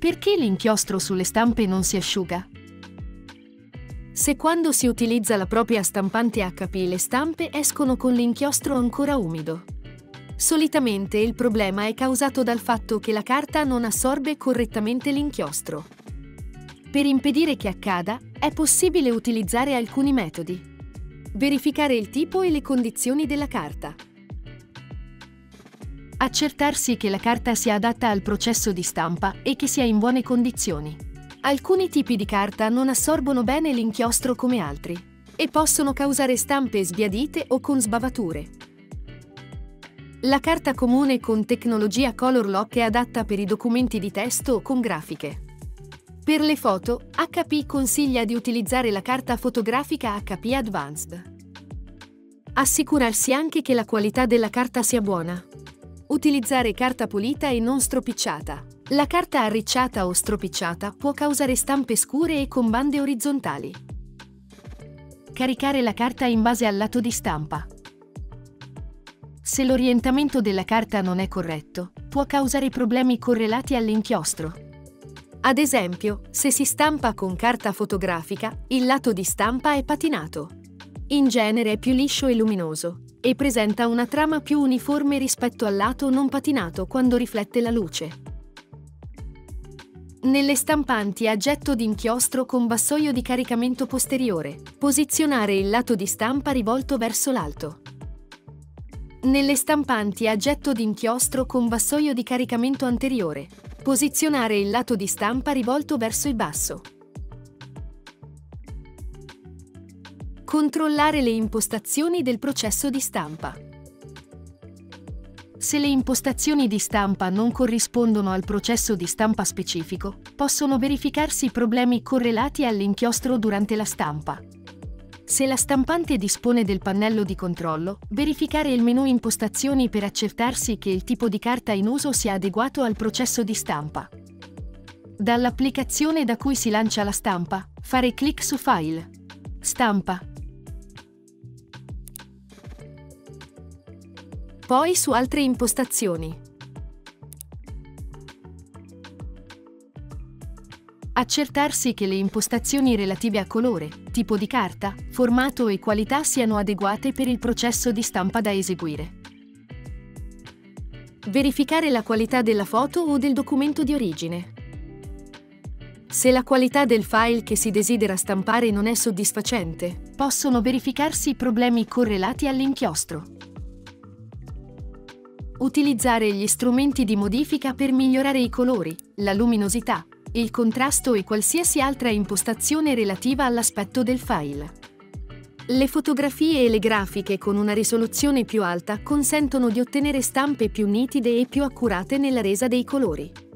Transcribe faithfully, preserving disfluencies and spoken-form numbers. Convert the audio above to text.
Perché l'inchiostro sulle stampe non si asciuga? Se quando si utilizza la propria stampante acca pi le stampe escono con l'inchiostro ancora umido. Solitamente il problema è causato dal fatto che la carta non assorbe correttamente l'inchiostro. Per impedire che accada, è possibile utilizzare alcuni metodi. Verificare il tipo e le condizioni della carta. Accertarsi che la carta sia adatta al processo di stampa e che sia in buone condizioni. Alcuni tipi di carta non assorbono bene l'inchiostro come altri e possono causare stampe sbiadite o con sbavature. La carta comune con tecnologia Color Lock è adatta per i documenti di testo o con grafiche. Per le foto, acca pi consiglia di utilizzare la carta fotografica acca pi Advanced. Assicurarsi anche che la qualità della carta sia buona. Utilizzare carta pulita e non stropicciata. La carta arricciata o stropicciata può causare stampe scure e con bande orizzontali. Caricare la carta in base al lato di stampa. Se l'orientamento della carta non è corretto, può causare problemi correlati all'inchiostro. Ad esempio, se si stampa con carta fotografica, il lato di stampa è patinato. In genere è più liscio e luminoso e presenta una trama più uniforme rispetto al lato non patinato quando riflette la luce. Nelle stampanti a getto di inchiostro con vassoio di caricamento posteriore, posizionare il lato di stampa rivolto verso l'alto. Nelle stampanti a getto di inchiostro con vassoio di caricamento anteriore, posizionare il lato di stampa rivolto verso il basso. Controllare le impostazioni del processo di stampa. Se le impostazioni di stampa non corrispondono al processo di stampa specifico, possono verificarsi problemi correlati all'inchiostro durante la stampa. Se la stampante dispone del pannello di controllo, verificare il menu Impostazioni per accertarsi che il tipo di carta in uso sia adeguato al processo di stampa. Dall'applicazione da cui si lancia la stampa, fare clic su File, Stampa, poi su altre impostazioni. Accertarsi che le impostazioni relative a colore, tipo di carta, formato e qualità siano adeguate per il processo di stampa da eseguire. Verificare la qualità della foto o del documento di origine. Se la qualità del file che si desidera stampare non è soddisfacente, possono verificarsi problemi correlati all'inchiostro. Utilizzare gli strumenti di modifica per migliorare i colori, la luminosità, il contrasto e qualsiasi altra impostazione relativa all'aspetto del file. Le fotografie e le grafiche con una risoluzione più alta consentono di ottenere stampe più nitide e più accurate nella resa dei colori.